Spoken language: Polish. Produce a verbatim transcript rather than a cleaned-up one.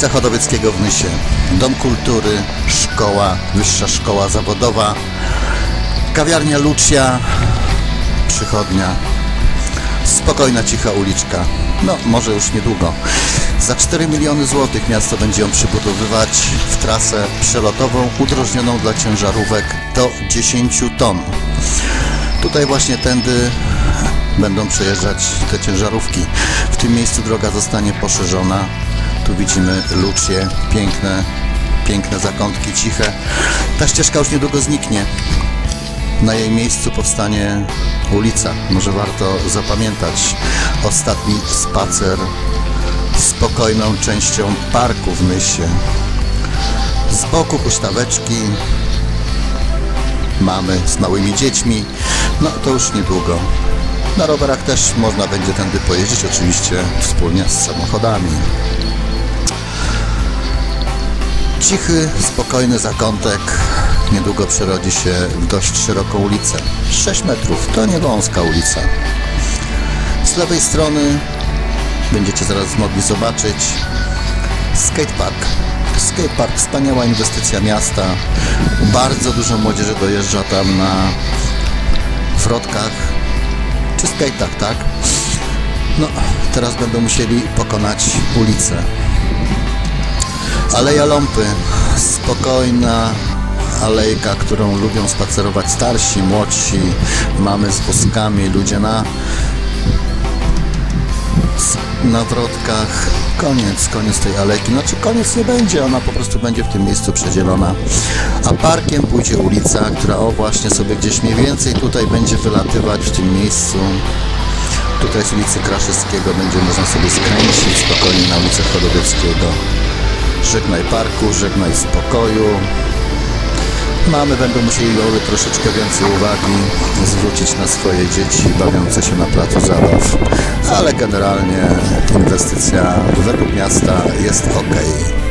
ulica Chodowieckiego w Nysie. Dom Kultury, szkoła, wyższa szkoła zawodowa, kawiarnia Lucia, przychodnia, spokojna, cicha uliczka. No, może już niedługo. Za cztery miliony złotych miasto będzie ją przybudowywać w trasę przelotową udrożnioną dla ciężarówek do dziesięciu ton. Tutaj właśnie tędy będą przejeżdżać te ciężarówki. W tym miejscu droga zostanie poszerzona. Tu widzimy Lucie, piękne, piękne zakątki, ciche. Ta ścieżka już niedługo zniknie. Na jej miejscu powstanie ulica. Może warto zapamiętać ostatni spacer spokojną częścią parku w Nysie. Z boku huśtaweczki, mamy z małymi dziećmi. No to już niedługo. Na rowerach też można będzie tędy pojeździć, oczywiście wspólnie z samochodami. Cichy, spokojny zakątek niedługo przerodzi się w dość szeroką ulicę. sześć metrów, to nie wąska ulica. Z lewej strony będziecie zaraz mogli zobaczyć skatepark. Skatepark, wspaniała inwestycja miasta. Bardzo dużo młodzieży dojeżdża tam na wrotkach czy skate'ach, tak? No, teraz będą musieli pokonać ulicę. Aleja Ląpy, spokojna alejka, którą lubią spacerować starsi, młodsi. Mamy z wózkami, ludzie na na wrotkach. Koniec, koniec tej alejki. Znaczy koniec nie będzie, ona po prostu będzie w tym miejscu przedzielona. A parkiem pójdzie ulica, która o właśnie sobie gdzieś mniej więcej tutaj będzie wylatywać w tym miejscu. Tutaj z ulicy Kraszewskiego będzie można sobie skręcić spokojnie na ulicę Chodowieckiego. Żegnaj parku, żegnaj spokoju. Mamy będą musieli roły troszeczkę więcej uwagi zwrócić na swoje dzieci bawiące się na placu zabaw. Ale generalnie inwestycja według miasta jest ok.